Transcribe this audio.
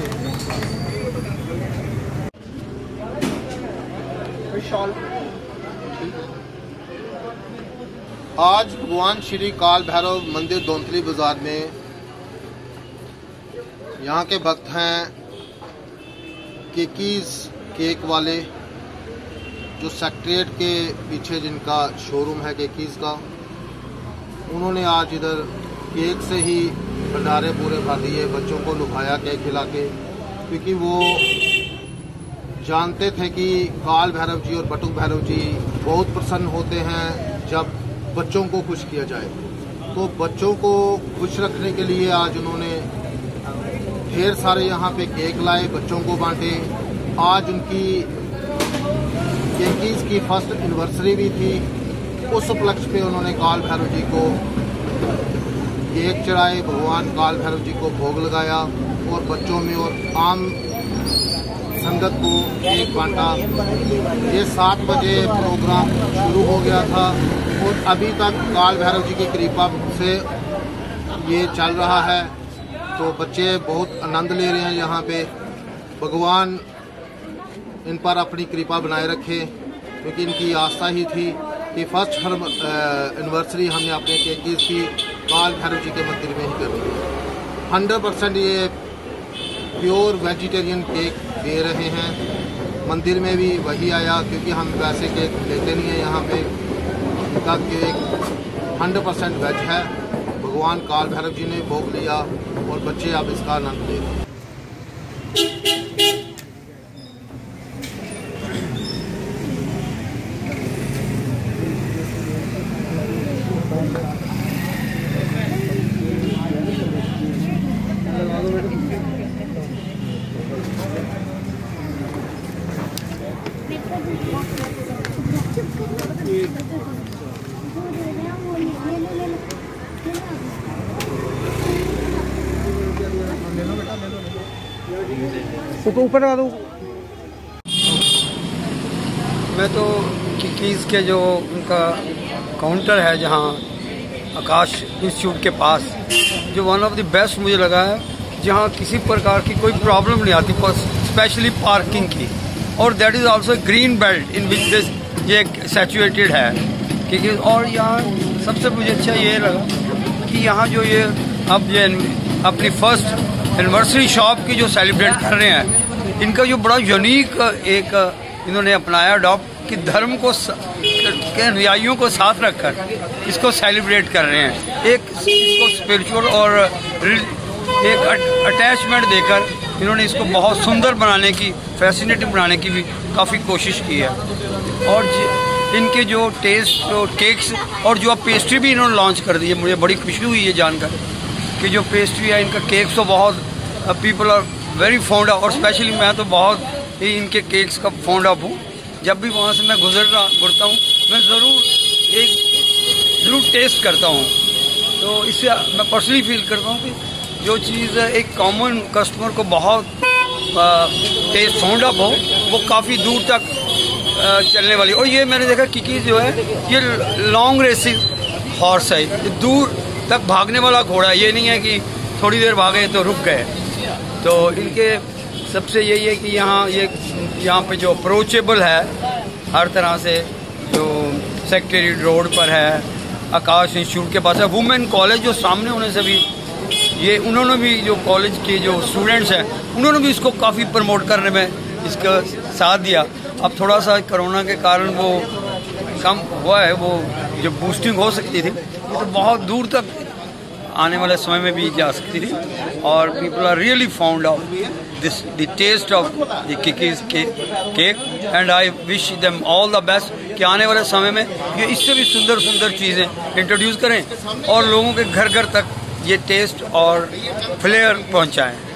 आज भगवान श्री काल भैरव मंदिर दौंतली बाजार में यहाँ के भक्त हैं केकीज केक वाले, जो सेक्रेटरीट के पीछे जिनका शोरूम है केकीज का। उन्होंने आज इधर केक से ही भंडारे पूरे भर दिए, बच्चों को लुभाया केक खिला के, क्योंकि वो जानते थे कि काल भैरव जी और बटुक भैरव जी बहुत प्रसन्न होते हैं जब बच्चों को खुश किया जाए। तो बच्चों को खुश रखने के लिए आज उन्होंने ढेर सारे यहाँ पे केक लाए, बच्चों को बांटे। आज उनकी केकीज की फर्स्ट एनिवर्सरी भी थी, उस उपलक्ष्य पे उन्होंने काल भैरव जी को केक चढ़ाए, भगवान काल भैरव जी को भोग लगाया और बच्चों में और आम संगत को केक बांटा। ये 7 बजे प्रोग्राम शुरू हो गया था और अभी तक काल भैरव जी की कृपा से ये चल रहा है। तो बच्चे बहुत आनंद ले रहे हैं यहाँ पे। भगवान इन पर अपनी कृपा बनाए रखे, क्योंकि इनकी आस्था ही थी कि फर्स्ट एनिवर्सरी हमने अपने केकीज की काल भैरव जी के मंदिर में ही करनी है। 100% ये प्योर वेजिटेरियन केक दे रहे हैं। मंदिर में भी वही आया, क्योंकि हम वैसे केक लेते नहीं हैं यहाँ पे। इनका केक 100% वेज है। भगवान काल भैरव जी ने भोग लिया और बच्चे अब इसका आनंद ले रहे हैं। ऊपर लगा दो। मैं तो केकीज के जो उनका काउंटर है जहाँ आकाश इंस्टीट्यूट के पास, जो वन ऑफ द बेस्ट मुझे लगा है, जहाँ किसी प्रकार की कोई प्रॉब्लम नहीं आती, स्पेशली पार्किंग की। और that is also green belt in which this ये सैचुरेटेड है केकीज। और यहाँ सबसे मुझे अच्छा ये लगा कि यहाँ जो ये अब ये अपनी फर्स्ट एनिवर्सरी शॉप की जो सेलिब्रेट कर रहे हैं, इनका जो बड़ा यूनिक एक इन्होंने अपनाया अडॉप्ट कि धर्म को के अनुयायियों को साथ रखकर इसको सेलिब्रेट कर रहे हैं। एक इसको स्पिरिचुअल और एक अटैचमेंट देकर इन्होंने इसको बहुत सुंदर बनाने की, फैसिनेटिंग बनाने की भी काफ़ी कोशिश की है। और इनके जो टेस्ट जो केक्स और जो अब पेस्ट्री भी इन्होंने लॉन्च कर दी है, मुझे बड़ी खुशी हुई है जानकर कि जो पेस्ट्री है इनका केक्स तो बहुत people are very fond of. और स्पेशली मैं तो बहुत ही इनके केक्स का फाउंड ऑफ हूँ। जब भी वहाँ से मैं गुजरता हूँ मैं ज़रूर टेस्ट करता हूँ। तो इससे मैं पर्सनली फील करता हूँ कि जो चीज़ एक कॉमन कस्टमर को बहुत टेस्ट फाउंड ऑफ हो, वो काफ़ी दूर तक चलने वाली। और ये मैंने देखा कि जो है ये लॉन्ग रेसिंग हॉर्स है, ये दूर तक भागने वाला घोड़ा है। ये नहीं है कि थोड़ी देर भागे तो रुक गए। तो इनके सबसे यही है कि यहाँ पे जो अप्रोचेबल है हर तरह से, जो सेक्रेटरीट रोड पर है, आकाश इंस्टीट्यूट के पास है, वुमेन कॉलेज जो सामने होने से भी ये उन्होंने भी जो कॉलेज के जो स्टूडेंट्स हैं उन्होंने भी इसको काफ़ी प्रमोट करने में इसका साथ दिया। अब थोड़ा सा कोरोना के कारण वो कम हुआ है, वो जो बूस्टिंग हो सकती थी ये तो बहुत दूर तक आने वाले समय में भी जा सकती थी। और people are really fond of this the taste of the केकीज cake and I wish them all the best कि आने वाले समय में ये इससे भी सुंदर सुंदर चीज़ें इंट्रोड्यूस करें और लोगों के घर घर तक ये टेस्ट और फ्लेवर पहुंचाएं।